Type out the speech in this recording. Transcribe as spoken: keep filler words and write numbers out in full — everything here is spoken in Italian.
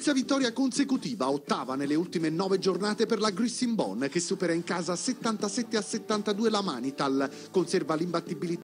Terza vittoria consecutiva, ottava nelle ultime nove giornate per la Grissinbon, che supera in casa settantasette a settantadue la Manital, conserva l'imbattibilità